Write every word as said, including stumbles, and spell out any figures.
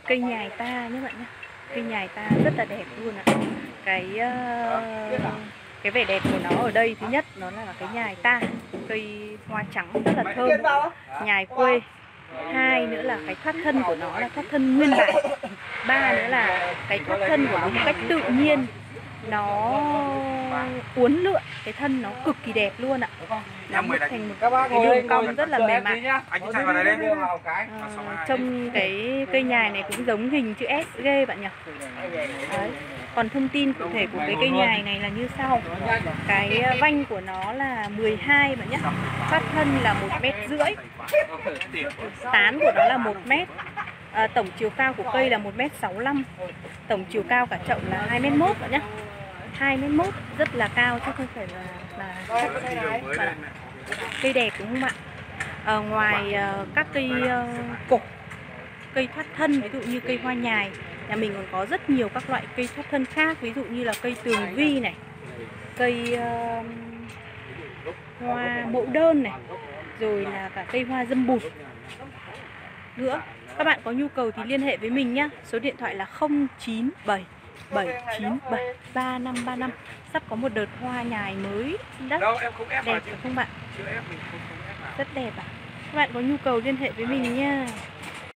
cây nhài ta nhé bạn nhé. Cây nhài ta rất là đẹp luôn ạ. Cái uh, cái vẻ đẹp của nó ở đây, thứ nhất nó là cái nhài ta, cây hoa trắng rất là thơm, nhài quê. Hai nữa là cái thoát thân của nó là thoát thân nguyên bản. Ba nữa là cái thoát thân của nó một cách tự nhiên, nó uốn lượn, cái thân nó cực kỳ đẹp luôn ạ. Nó một thành một cái đường cong rất là mềm mại. À, trông cái cây nhài này cũng giống hình chữ S ghê bạn nhỉ. Đấy. Còn thông tin cụ thể của cái cây nhài này là như sau. Cái vanh của nó là mười hai bạn nhé. Phát thân là một mét rưỡi. Tán của nó là một mét. À, tổng chiều cao của cây là một mét sáu mươi lăm. Tổng chiều cao cả chậu là hai mét mốt bạn nhé. hai mét mốt rất là cao chứ không phải là là thấp. Cây đẹp đúng không ạ? À, ngoài uh, các cây uh, cột, cây thoát thân, ví dụ như cây hoa nhài, nhà mình còn có rất nhiều các loại cây thoát thân khác, ví dụ như là cây tường vi này, cây uh, hoa mẫu đơn này, rồi là cả cây hoa dâm bụt nữa. Các bạn có nhu cầu thì liên hệ với mình nhé. Số điện thoại là không chín bảy bảy chín bảy ba năm ba năm. Sắp có một đợt hoa nhài mới đất. Đẹp phải không bạn? Rất đẹp ạ. À? Các bạn có nhu cầu liên hệ với mình nha.